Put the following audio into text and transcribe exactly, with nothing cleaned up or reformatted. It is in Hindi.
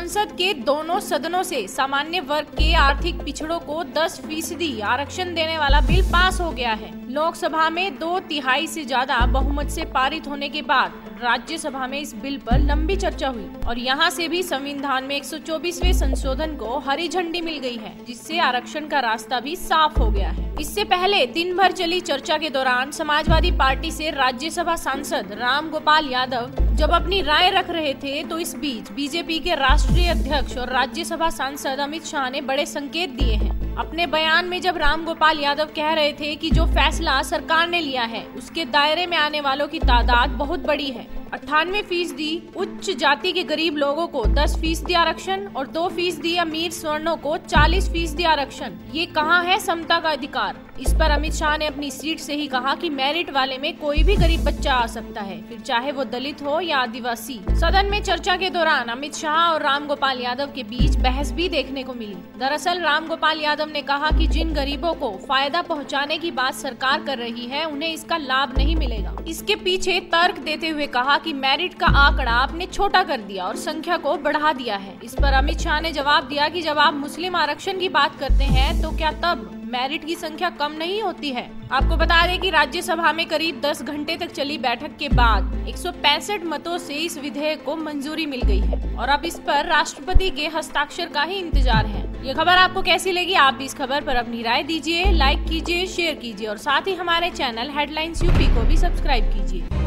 संसद के दोनों सदनों से सामान्य वर्ग के आर्थिक पिछड़ों को दस फीसदी आरक्षण देने वाला बिल पास हो गया है। लोकसभा में दो तिहाई से ज्यादा बहुमत से पारित होने के बाद राज्यसभा में इस बिल पर लंबी चर्चा हुई और यहाँ से भी संविधान में एक सौ चौबीसवें संशोधन को हरी झंडी मिल गई है, जिससे आरक्षण का रास्ता भी साफ हो गया है। इससे पहले दिन भर चली चर्चा के दौरान समाजवादी पार्टी से राज्यसभा सांसद राम गोपाल यादव जब अपनी राय रख रहे थे, तो इस बीच बीजेपी के राष्ट्रीय अध्यक्ष और राज्यसभा सांसद अमित शाह ने बड़े संकेत दिए हैं। अपने बयान में जब राम गोपाल यादव कह रहे थे कि जो फैसला सरकार ने लिया है उसके दायरे में आने वालों की तादाद बहुत बड़ी है। अट्ठानवे फीसदी उच्च जाति के गरीब लोगों को दस फीसदी आरक्षण और दो फीसदी अमीर स्वर्णों को चालीस फीसदी आरक्षण, ये कहाँ है समता का अधिकार। इस पर अमित शाह ने अपनी सीट से ही कहा कि मेरिट वाले में कोई भी गरीब बच्चा आ सकता है, फिर चाहे वो दलित हो या आदिवासी। सदन में चर्चा के दौरान अमित शाह और राम गोपाल यादव के बीच बहस भी देखने को मिली। दरअसल राम गोपाल यादव ने कहा कि जिन गरीबों को फायदा पहुंचाने की बात सरकार कर रही है, उन्हें इसका लाभ नहीं मिलेगा। इसके पीछे तर्क देते हुए कहा कि मेरिट का आंकड़ा आपने छोटा कर दिया और संख्या को बढ़ा दिया है। इस पर अमित शाह ने जवाब दिया कि जब आप मुस्लिम आरक्षण की बात करते हैं तो क्या तब मेरिट की संख्या कम नहीं होती है। आपको बता दें कि राज्यसभा में करीब दस घंटे तक चली बैठक के बाद एक सौ पैंसठ मतों से इस विधेयक को मंजूरी मिल गई है और अब इस पर राष्ट्रपति के हस्ताक्षर का ही इंतजार है। ये खबर आपको कैसी लगी, आप भी इस खबर पर अपनी राय दीजिए, लाइक कीजिए, शेयर कीजिए और साथ ही हमारे चैनल हेडलाइंस यूपी को भी सब्सक्राइब कीजिए।